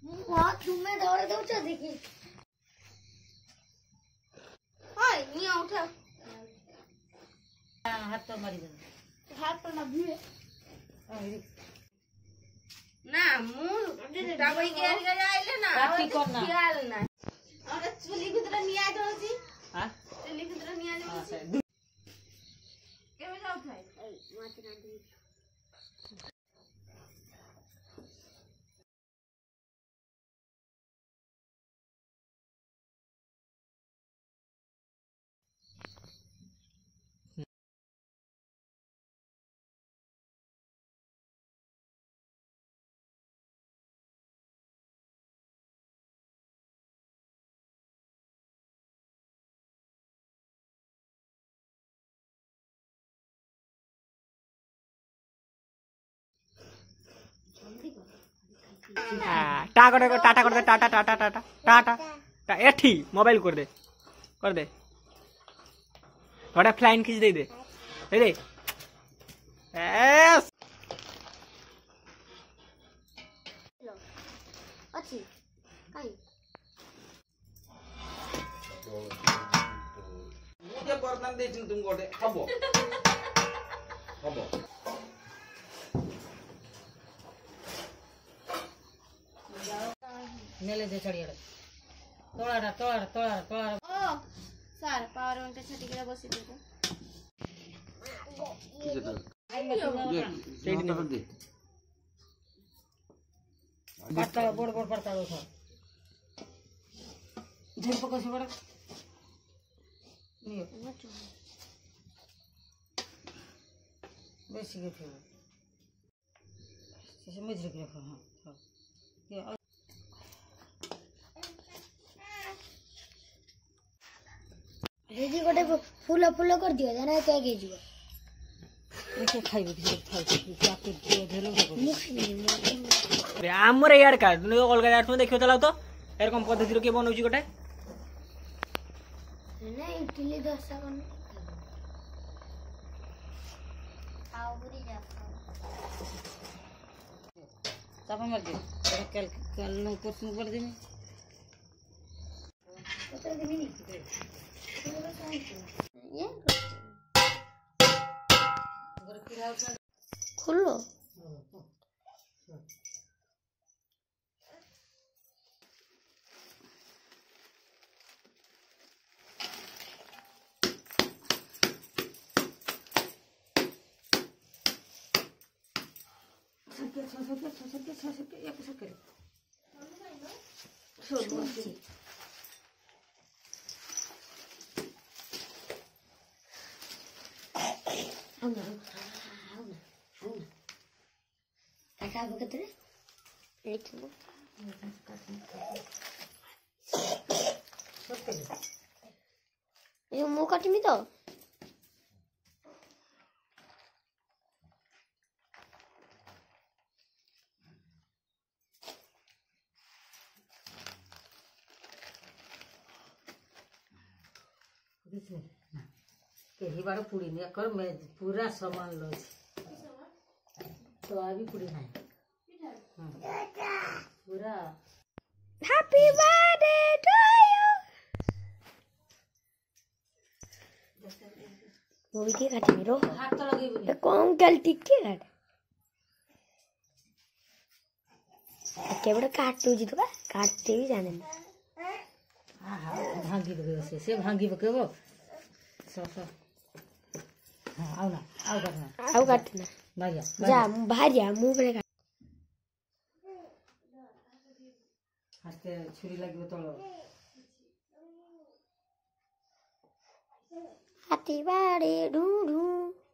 वहाँ तुम्हें दौड़े दो चल देखी हाय नहीं उठा हाथ तो मारी दे हाथ पर ना भी ना मुंह दवाई के आइले ना काटी करना ख्याल ना और चुली भीतर निया जोसी हां चुली भीतर निया जोसी केवे जाऊ थाई माटी ना दी टाटा कर दे टाटा टाटा टाटा टाटा एठी मोबाइल कर दे थोड़ा फ्लाइन खींच दे एस अच्छी काई मुझे बर्तन दे तुम गोटे हबो नेले दे चढ़िया तोड़ा ओ सर पावर में छटी के बसी देखो पड़ता बोड़ पड़ता है उधर झंप को से बड़ा नहीं बेसी के फिर से मुझे के हां ये रेडी गोटे फूल कर दियो जाना क्या के जीव एके खाइबे क्या के ढेलो अरे आमरे यार का तुम अलग यार तुम देखियो चलाओ तो एरकम पद्धति रो के बनौची गोटे ना इडली डोसा बन आओ बुरी जा तब मर दे कल नो कुछ कर दे में तो दिन नहीं ये खुलो Kakak apa ketemu? Itu. Ini mau katim itu? कहीं बार पूरी नहीं कर मैं पूरा सामान लो तो अभी पूरी नहीं पूरा Happy birthday to you. वो भी क्या काटे मेरो? हाथ तो लगे बोली कौन गलती क्या काटे? क्या बड़ा काटते हो जी तो का? काटते भी जाने में। हाँ भांगी बके से भांगी बके वो सब हाँ आओ ना आओ करना आओ काटना भाइया जा बाहर जा मुंह पे काट हाथ छुरी लगी तो Happy birthday ढूंढूं